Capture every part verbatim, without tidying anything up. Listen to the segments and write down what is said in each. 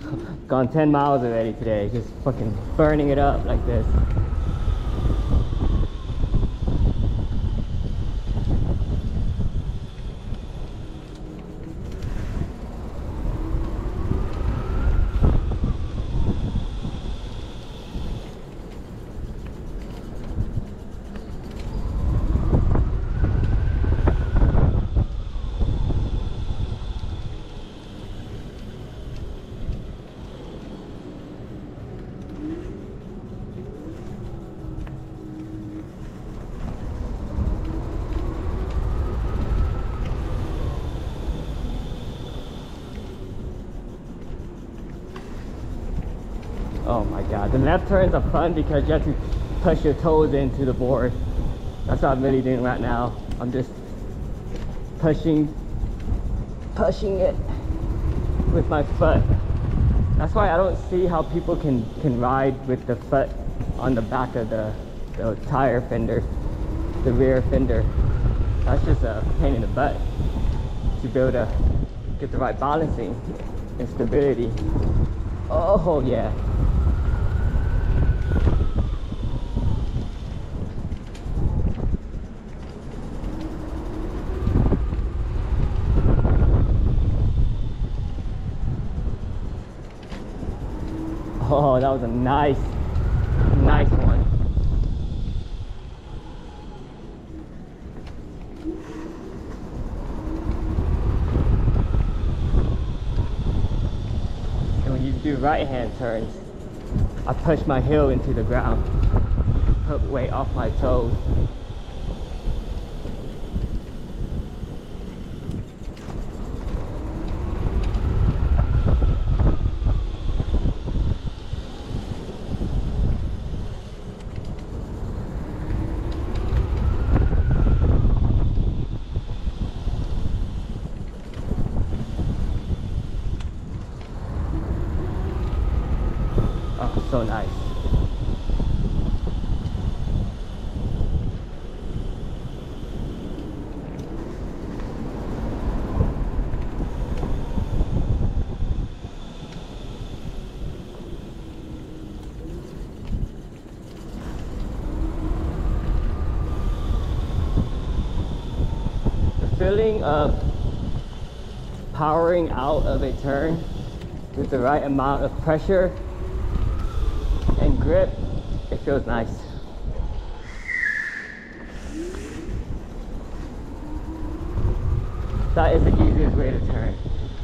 Gone ten miles already today, just fucking burning it up like this. Oh my god, the left turns are fun because you have to push your toes into the board. That's what I'm really doing right now. I'm just pushing, pushing it with my foot. That's why I don't see how people can, can ride with the foot on the back of the, the tire fender, the rear fender. That's just a pain in the butt to be able to get the right balancing and stability. Oh yeah. Oh, that was a nice, nice one. And when you do right hand turns, I push my heel into the ground, put weight off my toes. So nice. The feeling of powering out of a turn with the right amount of pressure and grip, it feels nice. That is the easiest way to turn.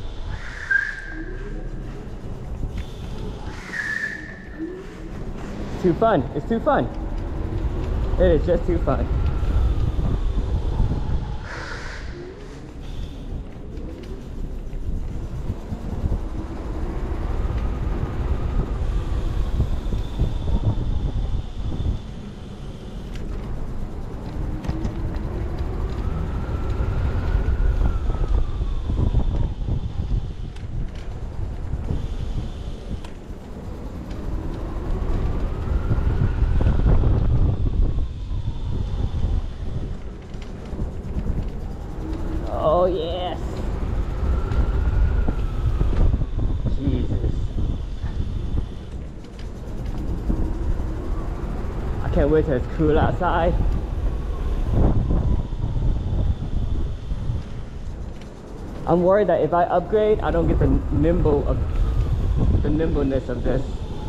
It's too fun. It's too fun. It is just too fun. Oh yes! Jesus. I can't wait till it's cool outside. I'm worried that if I upgrade, I don't get the nimble of the nimbleness of this.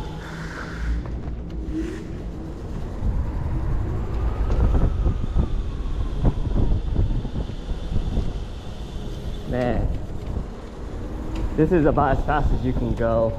Man, this is about as fast as you can go.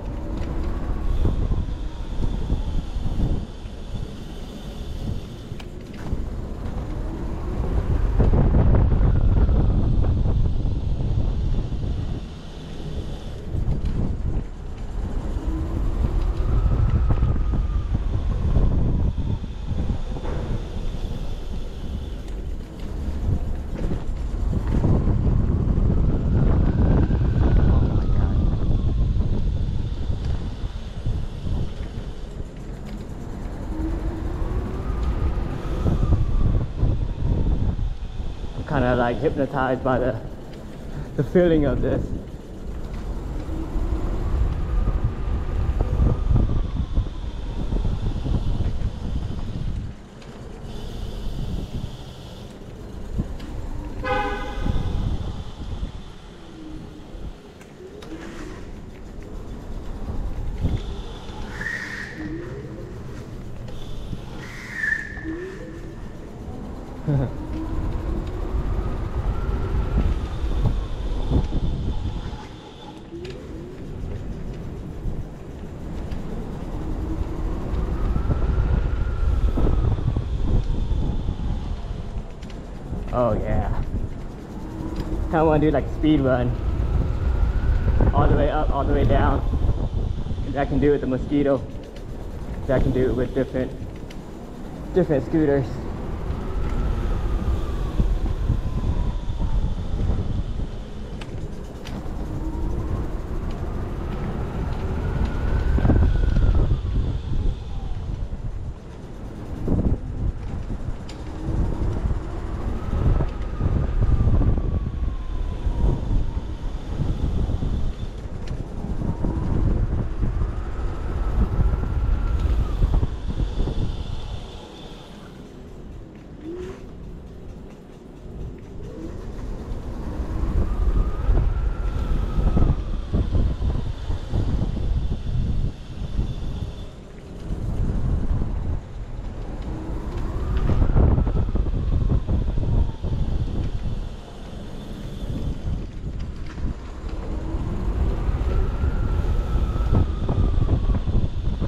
Kind of like hypnotized by the the feeling of this. Oh yeah. Kind of want to do like a speed run. All the way up, all the way down. And I can do it with the Mosquito. I can do it with different, different scooters.